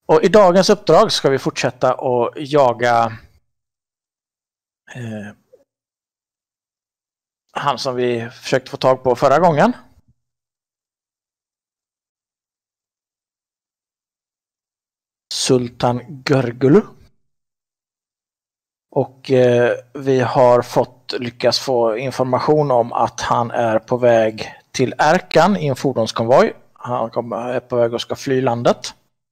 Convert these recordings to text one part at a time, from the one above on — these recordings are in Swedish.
Och i dagens uppdrag ska vi fortsätta att jaga han som vi försökte få tag på förra gången. Sultan Görgulu. Och vi har lyckats få information om att han är på väg till Erkan i en fordonskonvoj. Han är på väg och ska fly landet.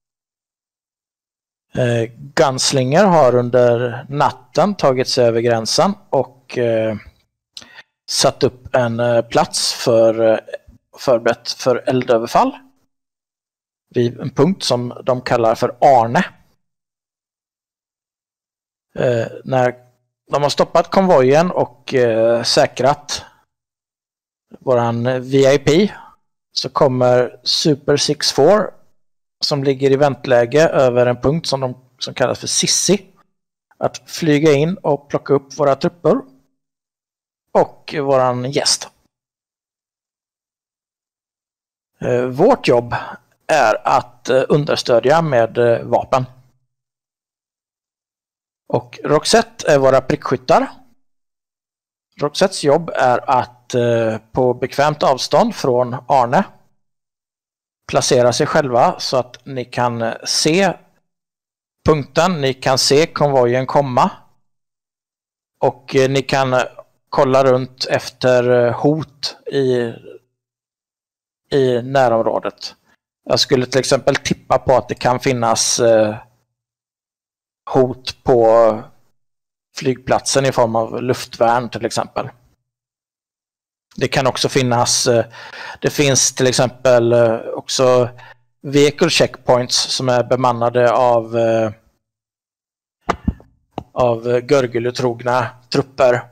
Gunslinger har under natten tagit sig över gränsen och satt upp en plats förberett för eldöverfall vid en punkt som de kallar för Arne. När de har stoppat konvojen och säkrat våran VIP så kommer Super 64 som ligger i väntläge över en punkt som kallas för Sissi att flyga in och plocka upp våra trupper och våran gäst. Vårt jobb är att understödja med vapen. Och Roxette är våra prickskyttar. Roxettes jobb är att på bekvämt avstånd från Arne placera sig själva så att ni kan se punkten, ni kan se konvojen komma och ni kan kolla runt efter hot i närområdet. Jag skulle till exempel tippa på att det kan finnas hot på flygplatsen i form av luftvärn till exempel. Det kan också finnas, det finns till exempel också vehicle checkpoints som är bemannade av Görgulu-trogna trupper.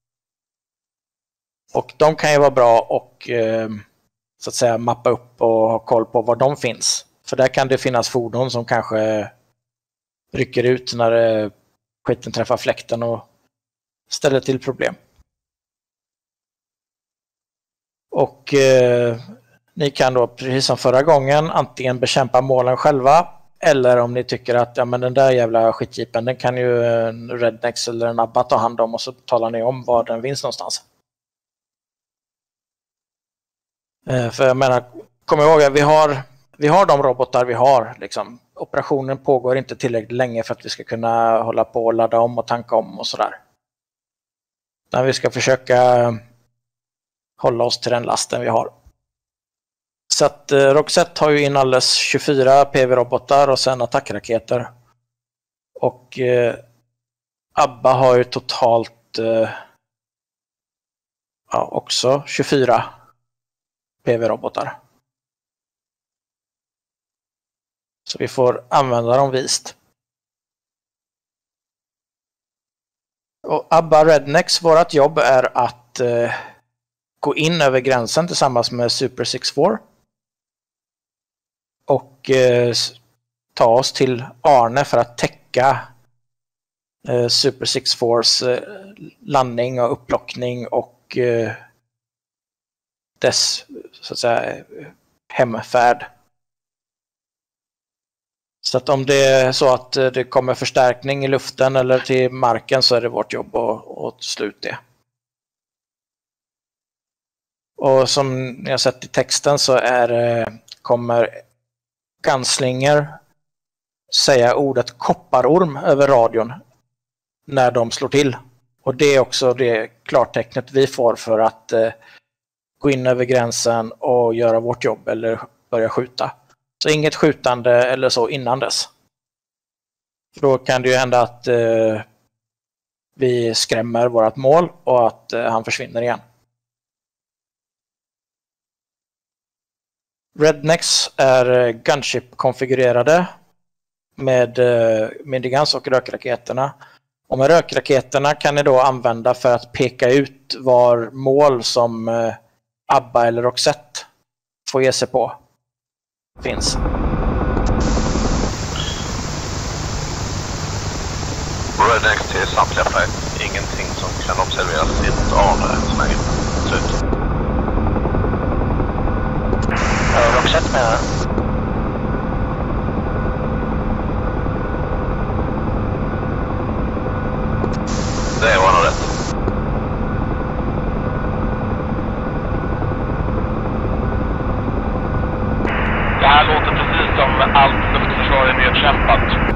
Och de kan ju vara bra och så att säga mappa upp och ha koll på var de finns. För där kan det finnas fordon som kanske rycker ut när skiten träffar fläkten och ställer till problem. Och ni kan då precis som förra gången antingen bekämpa målen själva eller om ni tycker att ja, men den där jävla skitjeepen den kan ju en Rednex eller en Abba ta hand om och så talar ni om var den finns någonstans. För jag menar, kom ihåg att vi har de robotar vi har. Liksom. Operationen pågår inte tillräckligt länge för att vi ska kunna hålla på och ladda om och tanka om och sådär. Men vi ska försöka hålla oss till den lasten vi har. Så att Roxette har ju in alldeles 24 PV-robotar och sen attackraketer. Och Abba har ju totalt också 24 PV-robotar. Så vi får använda dem vist. Och Abba Rednex, vårt jobb är att gå in över gränsen tillsammans med Super 64 och ta oss till Arne för att täcka Super 64s landning och upplockning och dess så att säga hemfärd. Så att om det är så att det kommer förstärkning i luften eller till marken så är det vårt jobb att slå ut det. Och som ni har sett i texten så kommer Gunslinger säga ordet kopparorm över radion när de slår till. Och det är också det klartecknet vi får för att gå in över gränsen och göra vårt jobb eller börja skjuta. Så inget skjutande eller så innan dess. För då kan det ju hända att vi skrämmer vårt mål och att han försvinner igen. Rednex är gunship-konfigurerade med miniguns och rökraketerna. Och med rökraketerna kan ni då använda för att peka ut var mål som Abba eller Roxette får ge sig på finns. Rednex till samtliga färg. Ingenting som kan observeras i ett Arne. Slut. Roxette menar Allt luftförsvar är nedkämpat.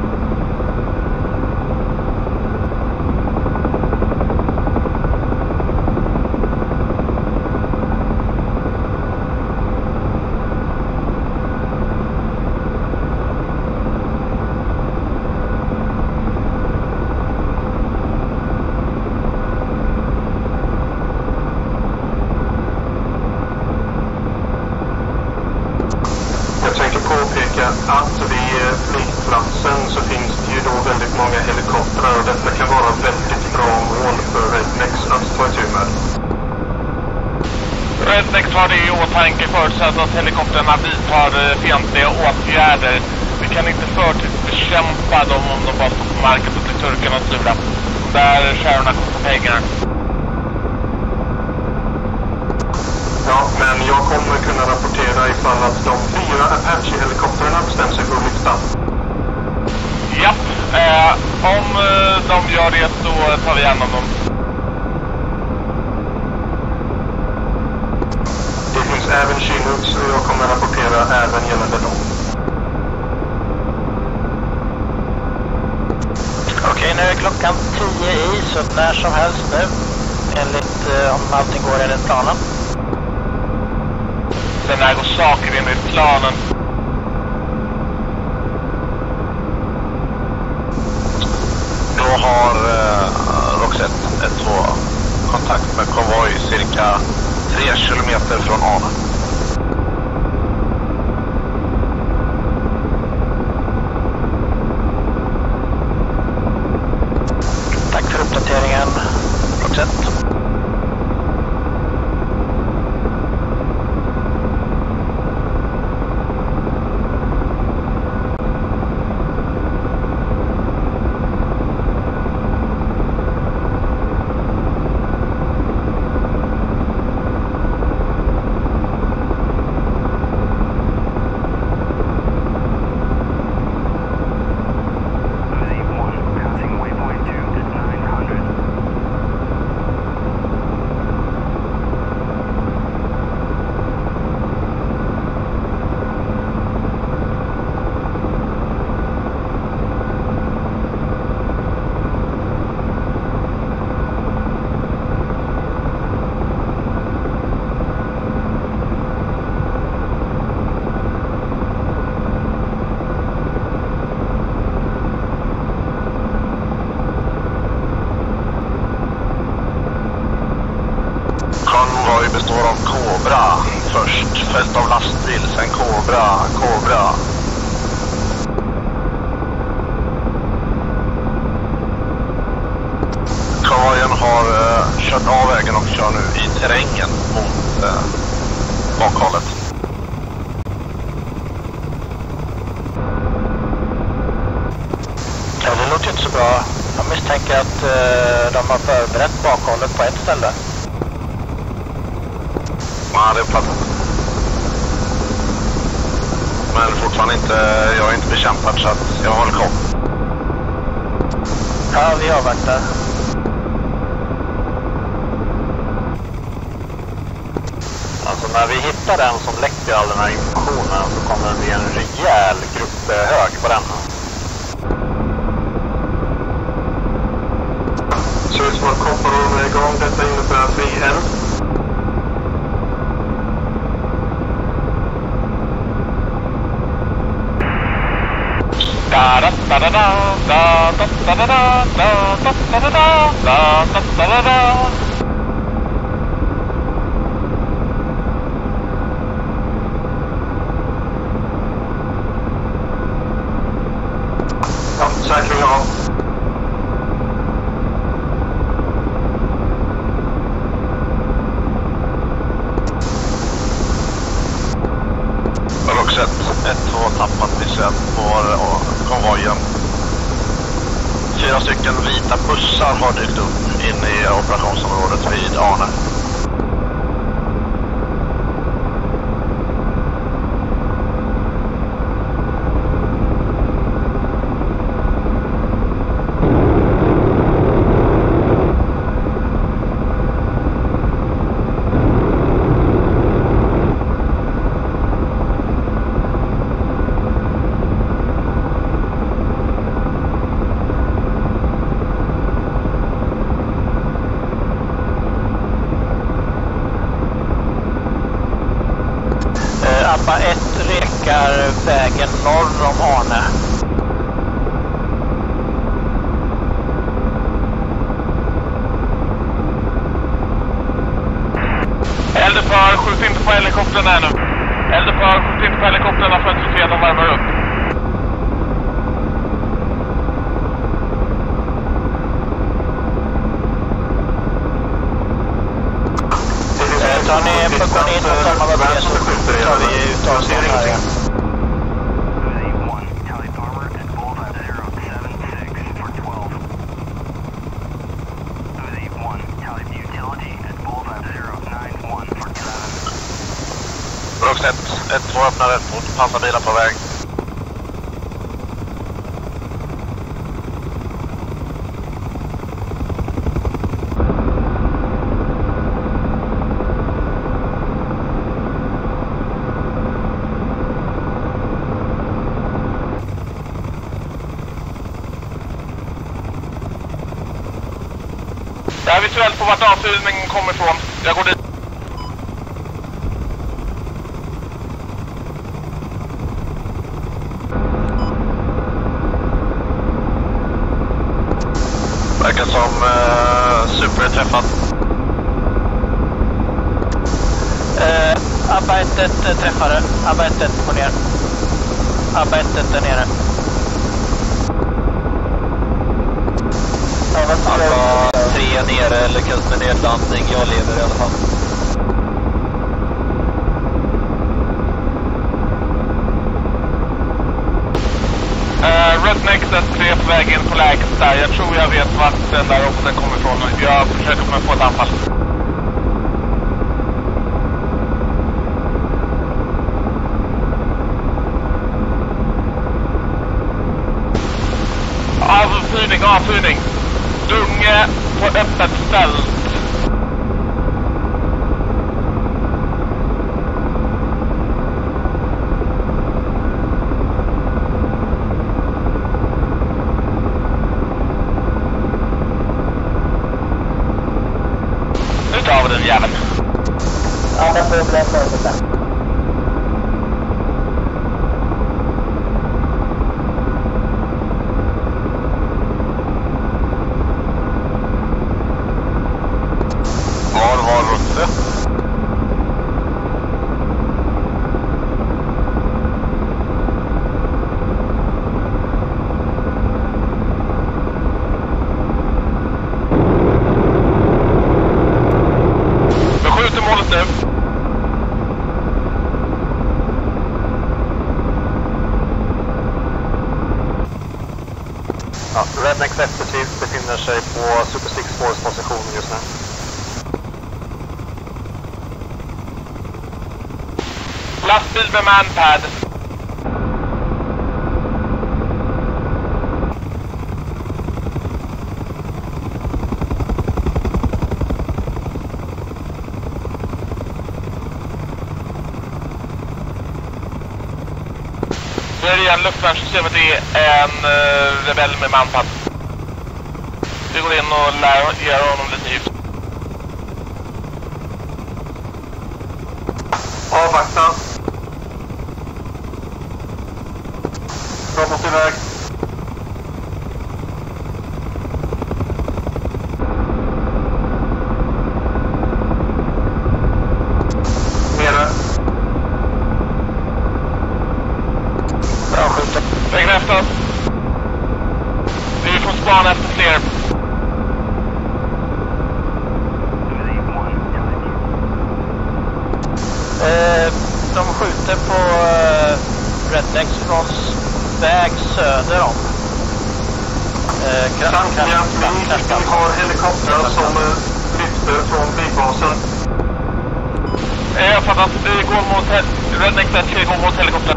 Att vid flygplatsen så finns det ju då väldigt många helikoptrar och detta kan vara väldigt bra mål för Rednex att ta itu med. Rednex har det i åtanke förutsatt att helikoptrarna vidtar fientliga åtgärder. Vi kan inte förtidsbekämpa dem om de bara står på marken och till turkarnas sida. Där skärorna kostar pengar. Ja, men jag kommer kunna rapportera ifall att de 4 Apache-helikoptrarna bestämmer sig för att lyfta. Ja, om de gör det så tar vi igen om dem. Det finns även Chinooks och jag kommer rapportera även gällande dem. Okej, nu är klockan 10 i, så när som helst nu. Enligt om allting går enligt planen. Sen här går saker enligt planen. Då har Roxette 1-2 kontakt med konvoj cirka 3 kilometer från Arne. Tack för uppdateringen, Roxette. Konvoj består av Cobra först, följt av lastbil, sen Cobra. Konvojen har kört av vägen och kör nu i terrängen mot bakhållet. Ja, det låter inte så bra. Jag misstänker att de har förberett bakhållet på ett ställe. Ja, det är uppfattat. Men fortfarande inte, jag är inte bekämpad så att jag håller koll. Ja, vi avvaktar. Alltså när vi hittar den som läcker all den här informationen så kommer det bli en rejäl grupphög på den. Så ut som att kopparormen är igång, detta innebär fri eld. Ja, säkring av. Roxette 1-2 tappat visuellt på konvojen. 4 stycken vita bussar har dykt upp inne i operationsområdet vid Arne. vägen norr om Arne. Eldupphör, skjut inte på helikoptern här nu. Eldupphör, skjut inte på helikopterna för att vi ser att de varvar upp. Tar ni på gå in och samma vad det är så tar vi ut oss här igen. Bruksnät, 1-2 öppnar rätt mot pansarbilar på väg. Jag är visuellt på vart avfyrningen kommer ifrån. Jag går dit. Verkar som Super är träffad. Abba 1-1 träffade. Abba 1-1 på ner. Abba 1-1 där nere. Abba 3 nere, lyckas med nedlandning. Jag lever i alla fall. Redneck 3 på väg in på läget där. Jag tror jag vet vart den där roboten kommer ifrån. Jag försöker med få ett anfall. Avfyrning. Dunge på öppet ställ. Nu tar vi den jäveln. Ja, det får bli förberedda. Var Rutte? Vi skjuter målet nu. Ja, Redneck effektivt befinner sig på Super 6 Force position just nu. Lastbil med manpad. Nu är det igen luftvärnssystemet, det är en rebell med manpad. Vi går in och ger honom lite ljus. Avvakta. Robot iväg. Nere. Bra skjutet. Bekräftat. Vi får spana efter fler. De skjuter på Rednecks från väg söder om. Samtliga flyg har helikoptrar som lyfter från flygbasen. Jag fattar att vi går mot Redneck 3 går mot helikoptern.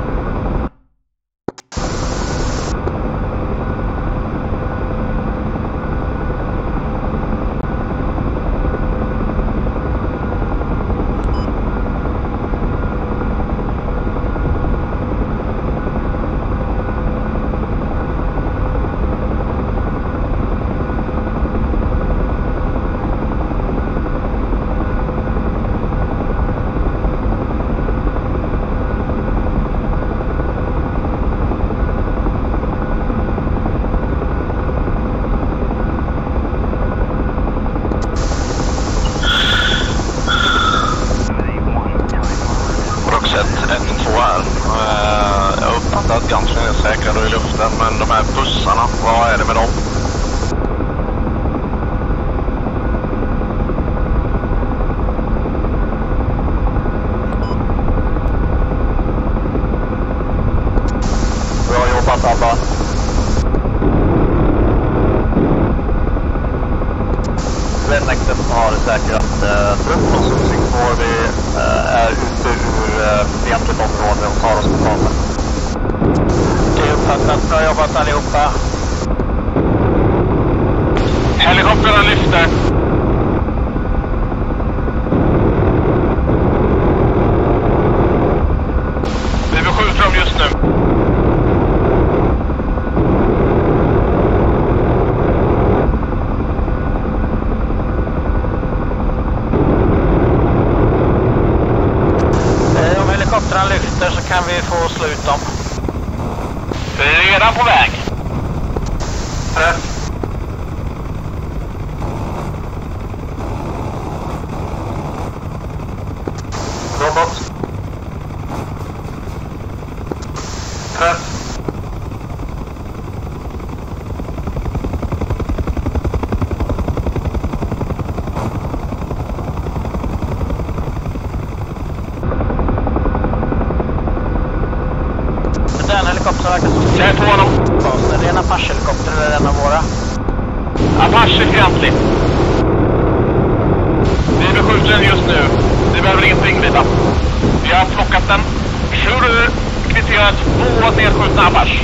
ställen, men de här bussarna, vad är det med dem? Bra jobbat alla. Rednexet har säkrat trupp och Susingspår. Vi är ute ur fientligt område och tar oss på basen. Det är uppfattat. Bra jobbat allihopa. Helikoptrarna lyfter. Vi beskjuter dem just nu. Om helikoptrarna lyfter så kan vi få slut dem. Vi är redan på väg. Träff. Robot. Träff. Den helikoptern verkar så Jag är på honom. Är det en Apache-helikopter eller en av våra? Apache fientlig. Vi beskjuter den just nu. Vi behöver inte ingripa. Vi har plockat den. Shooter kvitterar 2 nedskjutna Apache.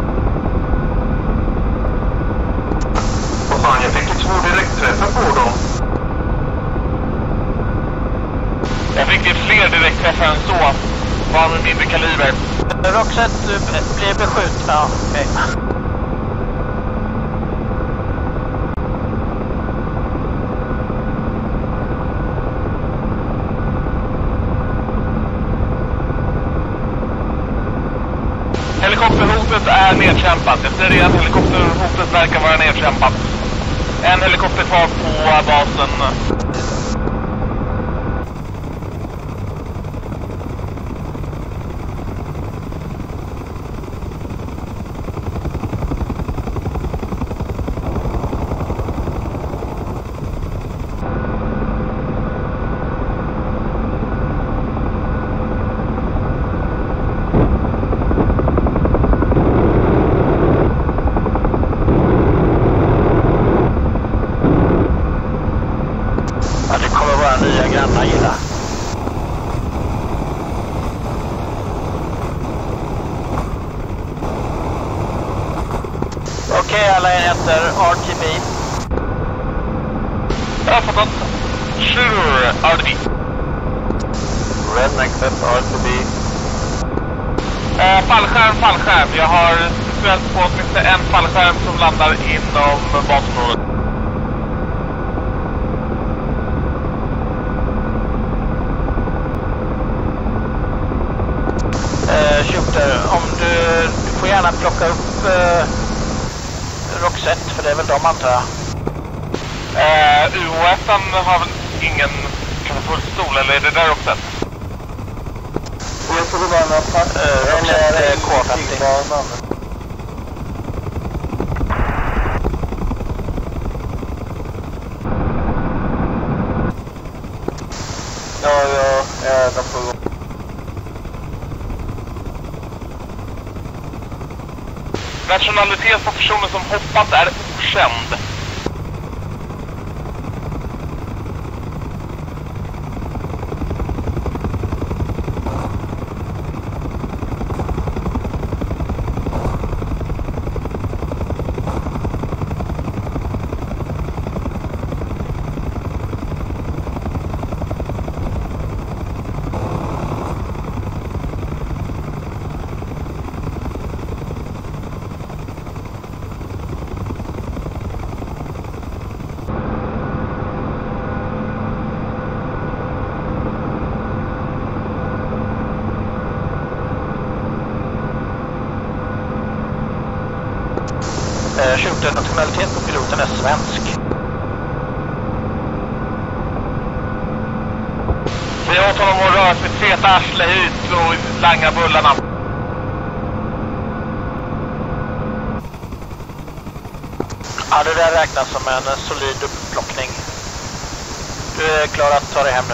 Vad fan, jag fick ju 2 direktträffar på dem. Jag fick fler direktträffar än så. Var med mindre kaliber. Roxette blir beskjuten. Ja, okej. Helikopterhotet är nedkämpat. Jag ser att helikopterhotet verkar vara nedkämpat. En helikopter kvar på basen. Ja, det kommer vara nya grannar gilla. Okej, alla enheter. RTB. Jag har fått något. Sure, RDB. Rednexet RTB. Fallskärm. Jag har speciellt på åtminstone en fallskärm som landar inom basområdet. Shooter, om du får gärna plocka upp Roxette, för det är väl de antar jag. UOSen har väl ingen katapultstol, eller är det där också? Jag tror det var en Apache. Roxette K50. Ja, de får gå. Nationalitet på personen som hoppat är okänd. Shooter, nationalitet på piloten är svensk. Vi åt honom att röra sitt feta arsle hit och langa bullarna. Ja, det där räknas som en solid upplockning. Du är klar att ta dig hem nu.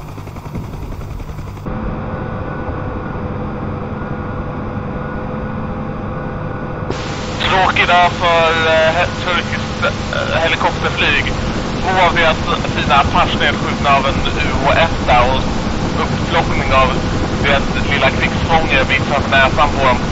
Tråkig dag för turkiskt helikopterflyg. Två av deras fina Apache nedskjutna av en UH-1 och upplockning av deras lilla krigsfånge bit framför näsan på dem.